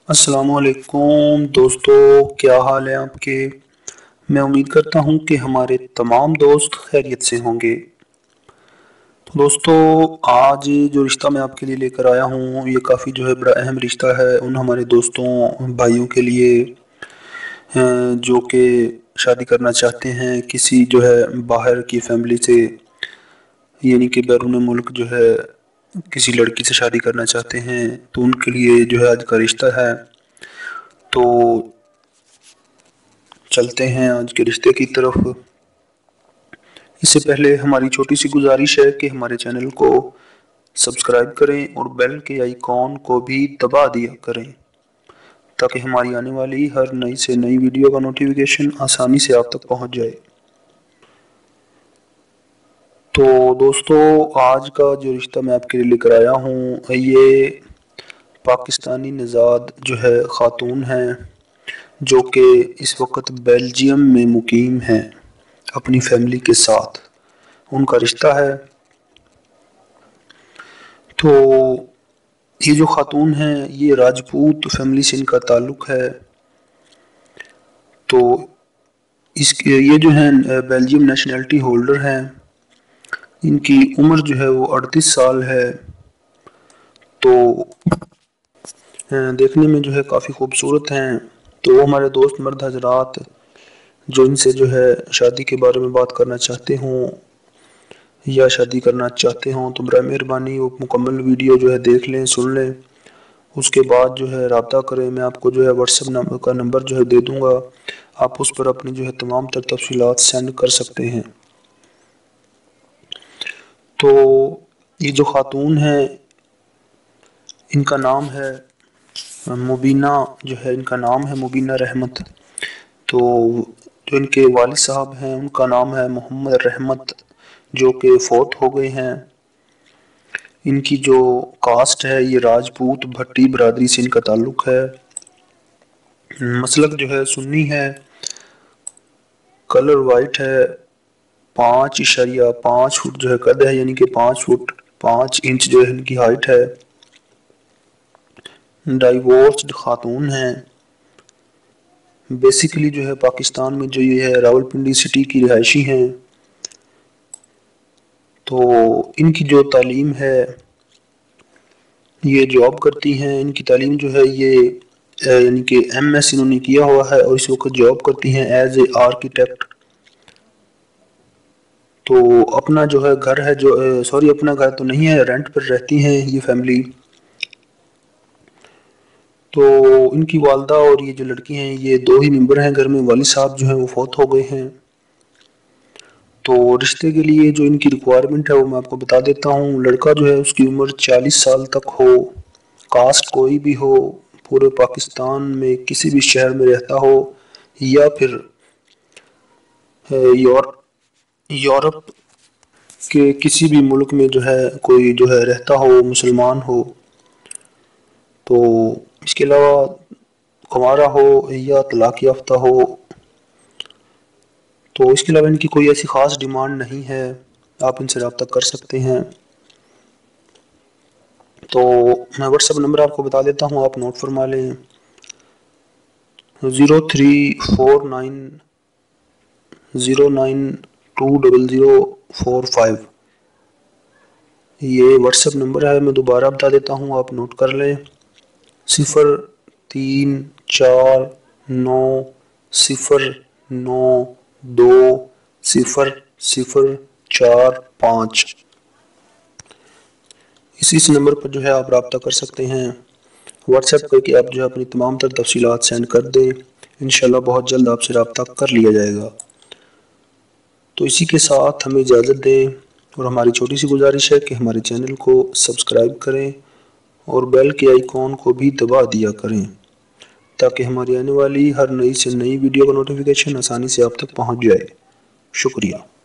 السلام علیکم دوستو، کیا حال ہے آپ کے؟ میں امید کرتا ہوں کہ ہمارے تمام دوست خیریت سے ہوں گے۔ تو دوستو، آج جو رشتہ میں آپ کے لیے لے کر آیا ہوں یہ کافی بڑا اہم رشتہ ہے ان ہمارے دوستوں بھائیوں کے لیے جو کہ شادی کرنا چاہتے ہیں کسی باہر کی فیملی سے، یعنی کہ بیرون ملک کسی لڑکی سے شادی کرنا چاہتے ہیں، تو ان کے لیے آج کا رشتہ ہے۔ تو چلتے ہیں آج کے رشتے کی طرف۔ اس سے پہلے ہماری چھوٹی سی گزارش ہے کہ ہمارے چینل کو سبسکرائب کریں اور بیل کے آئیکن کو بھی دبا دیا کریں تاکہ ہماری آنے والی ہر نئی سے نئی ویڈیو کا نوٹیفیکیشن آسانی سے آپ تک پہنچ جائے۔ تو دوستو، آج کا جو رشتہ میں آپ کے لیے لے کر آیا ہوں یہ پاکستانی نژاد خاتون ہیں جو کہ اس وقت بیلجیم میں مقیم ہیں اپنی فیملی کے ساتھ، ان کا رشتہ ہے۔ تو یہ جو خاتون ہیں یہ راجپوت فیملی سے ان کا تعلق ہے۔ تو یہ جو ہیں بیلجیم نیشنلٹی ہولڈر ہیں، ان کی عمر وہ 38 سال ہے۔ تو دیکھنے میں کافی خوبصورت ہیں۔ تو وہ ہمارے دوست مرد حضرات جو ان سے شادی کے بارے میں بات کرنا چاہتے ہوں یا شادی کرنا چاہتے ہوں تو برائے مہربانی وہ مکمل ویڈیو دیکھ لیں، سن لیں، اس کے بعد رابطہ کریں۔ میں آپ کو واٹس ایپ کا نمبر دے دوں گا، آپ اس پر اپنی تمام تر تفصیلات سینڈ کر سکتے ہیں۔ تو یہ جو خاتون ہیں ان کا نام ہے مبینہ، ان کا نام ہے مبینہ رحمت۔ تو جو ان کے والد صاحب ہیں ان کا نام ہے محمد رحمت، جو کہ فوت ہو گئے ہیں۔ ان کی جو کاسٹ ہے یہ راجپوت بھٹی برادری سے ان کا تعلق ہے۔ مسلک سنی ہے، کلر وائٹ ہے، 5.5 فٹ قد ہے، یعنی کہ 5 فٹ 5 انچ ان کی ہائٹ ہے۔ ڈائیورسڈ خاتون ہیں۔ بیسیکلی پاکستان میں یہ ہے راولپنڈی سٹی کی رہائشی ہیں۔ تو ان کی جو تعلیم ہے یہ جاب کرتی ہیں، ان کی تعلیم یہ یعنی کہ MS انہوں نے کیا ہوا ہے اور اس وقت جاب کرتی ہیں ایز اے آرکیٹیکٹ۔ تو اپنا گھر ہے اپنا گھر تو نہیں ہے، رینٹ پر رہتی ہیں یہ فیملی۔ تو ان کی والدہ اور یہ جو لڑکی ہیں یہ 2 ہی ممبر ہیں گھر میں، والد صاحب وہ فوت ہو گئے ہیں۔ تو رشتے کے لیے جو ان کی ریکوائرمنٹ ہے وہ میں آپ کو بتا دیتا ہوں۔ لڑکا اس کی عمر 40 سال تک ہو، کاسٹ کوئی بھی ہو، پورے پاکستان میں کسی بھی شہر میں رہتا ہو یا پھر یورپ کے کسی بھی ملک میں کوئی رہتا ہو، مسلمان ہو۔ تو اس کے علاوہ کنوارا ہو یا طلاق یافتہ ہو۔ تو اس کے علاوہ ان کی کوئی ایسی خاص ڈیمانڈ نہیں ہے، آپ ان سے رابطہ کر سکتے ہیں۔ تو میں واٹس ایپ نمبر آپ کو بتا دیتا ہوں، آپ نوٹ فرما لیں، 0349092045۔ یہ واٹس ایپ نمبر ہے، میں دوبارہ بتا دیتا ہوں، آپ نوٹ کر لیں، 0349020045۔ اس نمبر پر آپ رابطہ کر سکتے ہیں، واٹس ایپ کر کے آپ اپنی تمام تر تفصیلات سینڈ کر دیں، انشاءاللہ بہت جلد آپ سے رابطہ کر لیا جائے گا۔ تو اسی کے ساتھ ہمیں اجازت دیں اور ہماری چھوٹی سی گزارش ہے کہ ہمارے چینل کو سبسکرائب کریں اور بیل کے آئیکن کو بھی دبا دیا کریں تاکہ ہماری آنے والی ہر نئی سے نئی ویڈیو کا نوٹیفیکیشن آسانی سے آپ تک پہنچ جائے۔ شکریہ۔